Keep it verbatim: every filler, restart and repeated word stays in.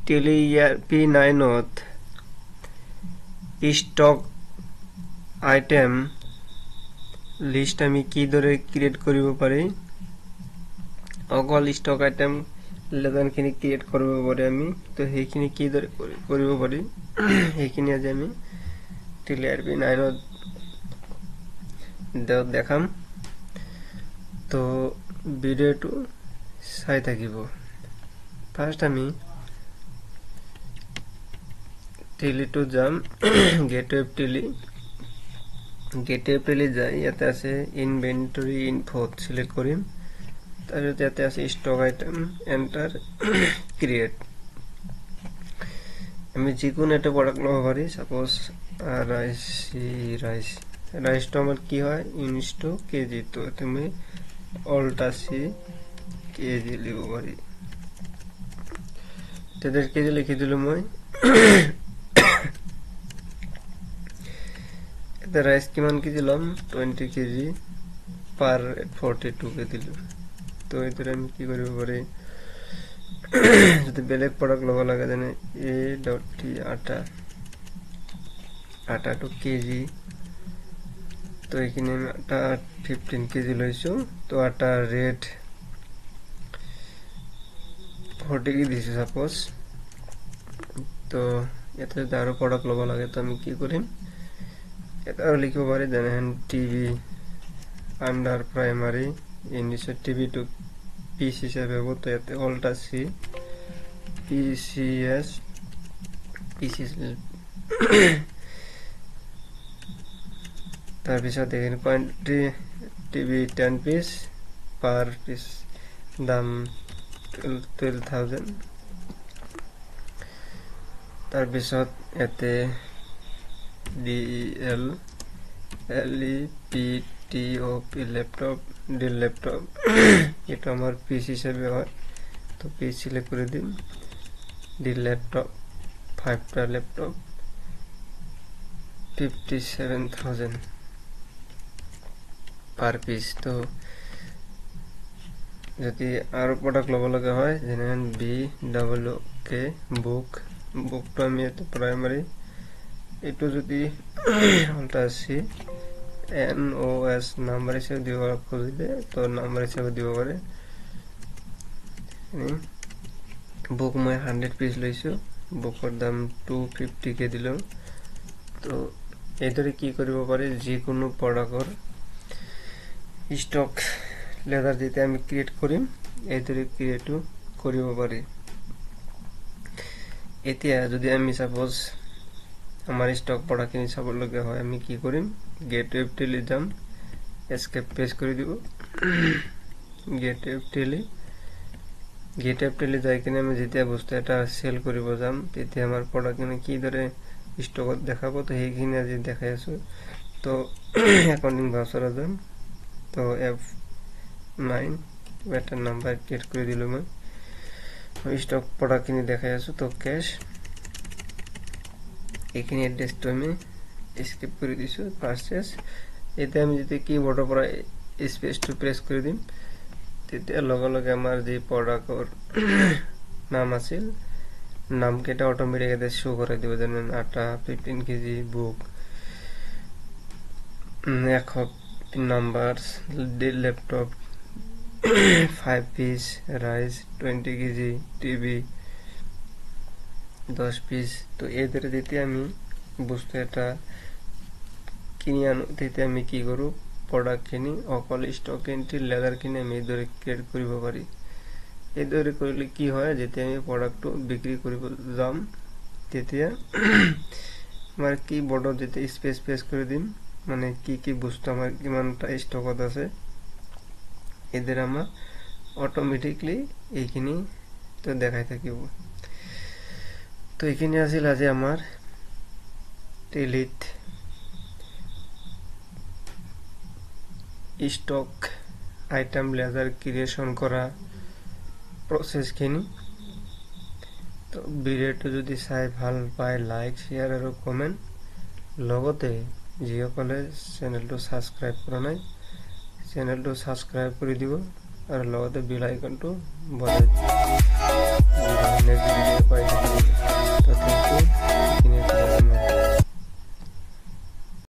Tallyerp nine stock item list আমি কি ধরে ক্রিয়েট কৰিব পাৰি অকল stock item লেদানখিনি ক্রিয়েট কৰিব পাৰি আমি তো সেইখিনি কি ধরে কৰিব পাৰি সেইখিনি আজি আমি Tallyerp nine দেখাম তো ভিডিওটো চাই থাকিব ফার্স্ট আমি টেলি টু যাম গেটওয়ে টেলি গেটওয়ে টেলি যাই ইয়াতে আছে ইনভেন্টরি ইনফো সিলেক্ট কৰিম তাৰপিছত ইয়াতে আছে স্টক আইটেম এন্টাৰ ক্ৰিয়েট আমি যিকোনো এটা প্ৰডাক্ট লব পাৰি সাপোজ রাইস রাইস রাইস তো আমার কি হয় ইউনিটস টু কেজি তো তুমি অল্টা সি কেজি লিব পারি তেদের কেজি লিখি দিলো মই এটা রাইস কিমান কেজি লম twenty কেজি পার forty-two কে দিলো তো এদের আমি কি করিব পারি যদি বেলেগ প্রোডাক্ট লব লাগে জানে এ ডট টি আটা আটা টু কেজি তো এখানে আমি আটা fifteen কেজি লইছো তো আটা রেট forty কে দিছি সাপোজ তো এতে যদি আরো প্রোডাক্ট লব লাগে তো আমি কি করিম এটা লিখব পারি দেখেন TV under primary English TV to PC হিসেবে হবো তো এতে অল্টা সি পিসিএস পিসি তাৰপিছত দেখেন quantity TV ten piece per piece দাম twelve thousand তাৰপিছত এতে DL LEPTOP laptop deal laptop এটা আমার পিসি হিসেবে হয় তো পিসি সিলেক্ট করে দিন ডিল ল্যাপটপ five টা laptop fifty-seven thousand per piece তো যদি আর প্রোডাক্ট লব লাগে হয় যেন বি ডাবল কে বুক বুকটা আমি এতে প্রাইমারি এটো যদি অল্টা সি এন ও এস নাম্বার হিসেবে দিব খুঁজলে তো নাম্বার হিসেবে দিব পারে বুক মই one hundred পিস লইছো বুকৰ দাম two fifty কে দিলাম তো এদরে কি কৰিব পারে যে কোনো প্রোডাক্টৰ স্টক লেদার দিতে আমি ক্রিয়েট করিম এদরে ক্রিয়েট কৰিব পারি এতিয়া যদি আমি সাপোজ আমার স্টক প্রোডাক্ট কিনি চাব লগে হয় আমি কি করিম গেটওয়ে টেলি যাম এসকেপ পেজ করে দিব গেটওয়ে টেলি গেটওয়ে টেলি যাই কিনে আমি যেতিয়া বস্তু এটা সেল কৰিব যাম তেতিয়া আমার প্রোডাক্ট কিনে কি ধরে স্টকত দেখাবো তো এইখিনি আজি দেখাই আছো তো অ্যাকাউন্টিং ভাউচার যাম তো এফ nine এটা নাম্বার ক্রিয়েট করে দিলাম আমি স্টক প্রোডাক্ট কিনে দেখাই আছো তো ক্যাশ এখানে অ্যাড্রেস তো আমি স্কিপ করে দিছো পারচেজ এতে আমি যদি কিবোর্ড উপর স্পেস টু প্রেস করে দিম তেতে লগে লগে আমার যে প্রোডাক্টর নাম আছে নাম কেটা অটোমেটিক এতে শো করে দিব যেমন আটা fifteen কেজি বুক এক number deal laptop five piece rice twenty KG TV ten piece তো এদের দিতে আমি বস্তু এটা কিনি আনো দিতে আমি কি করব প্রোডাক্ট কিনি অকল স্টক এন্ট্রি লেদার কিনে আমি এদরে ক্রিয়েট কৰিব পারি এদরে করলে কি হয় যেতে আমি প্রোডাক্ট বিক্রি কৰিব যাম তেতিয়া আমার কি বড় যেতে স্পেস প্রেস করে দিম মানে কি কি বস্তু আমার কিমানটা স্টকত আছে এদের আমরা অটোমেটিকলি এইখিনি তো দেখাই থাকিব তো এইখিনি আছিল আজি আমার টেলিত স্টক আইটেম লেজার ক্রিয়েশন করা প্রসেস খিনি তো ভিডিওটো যদি চাই ভাল পায় লাইক শেয়ার আৰু কমেন্ট লগতে যিসকলে চেনেলটো সাবস্ক্রাইব কৰা নাই চেনেলটো সাবস্ক্রাইব কৰি দিব আৰু লগতে বেল আইকনটো বজাই দিব নেক্সট ভিডিও পাই